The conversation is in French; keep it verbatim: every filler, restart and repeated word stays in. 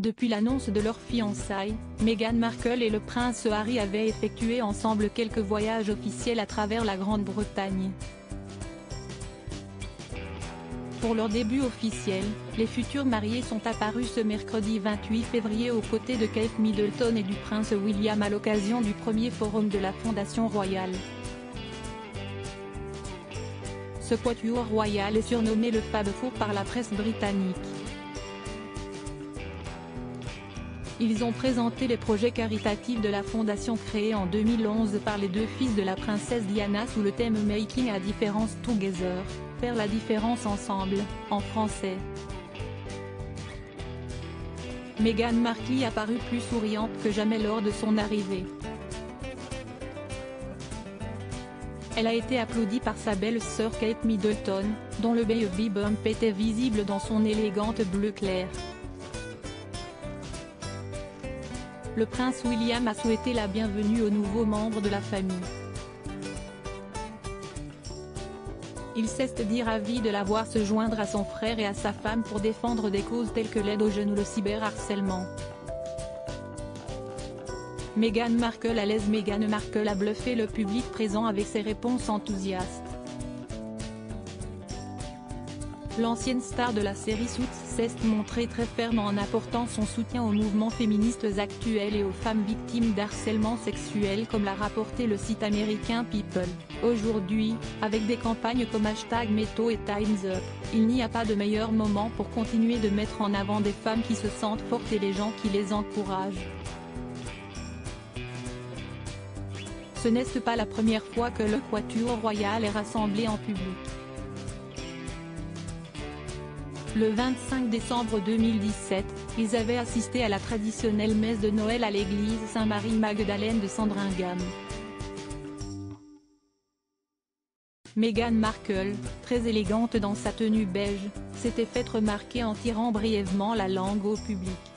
Depuis l'annonce de leur fiançailles, Meghan Markle et le prince Harry avaient effectué ensemble quelques voyages officiels à travers la Grande-Bretagne. Pour leur début officiel, les futurs mariés sont apparus ce mercredi vingt-huit février aux côtés de Kate Middleton et du prince William à l'occasion du premier forum de la Fondation royale. Ce quatuor royal est surnommé le Fab Four par la presse britannique. Ils ont présenté les projets caritatifs de la fondation créée en deux mille onze par les deux fils de la princesse Diana sous le thème Making a Difference Together, faire la différence ensemble, en français. Meghan Markle a paru plus souriante que jamais lors de son arrivée. Elle a été applaudie par sa belle-sœur Kate Middleton, dont le baby bump était visible dans son élégante bleu clair. Le prince William a souhaité la bienvenue aux nouveaux membres de la famille. Il s'est dit ravi de la voir se joindre à son frère et à sa femme pour défendre des causes telles que l'aide aux jeunes ou le cyberharcèlement. Meghan Markle à l'aise. Meghan Markle a bluffé le public présent avec ses réponses enthousiastes. L'ancienne star de la série Suits s'est montrée très ferme en apportant son soutien aux mouvements féministes actuels et aux femmes victimes d'harcèlement sexuel comme l'a rapporté le site américain People. Aujourd'hui, avec des campagnes comme hashtag Meto et Time's Up, il n'y a pas de meilleur moment pour continuer de mettre en avant des femmes qui se sentent fortes et les gens qui les encouragent. Ce n'est pas la première fois que le quatuor royal est rassemblé en public. Le vingt-cinq décembre deux mille dix-sept, ils avaient assisté à la traditionnelle messe de Noël à l'église Sainte-Marie-Magdalene de Sandringham. Meghan Markle, très élégante dans sa tenue beige, s'était faite remarquer en tirant brièvement la langue au public.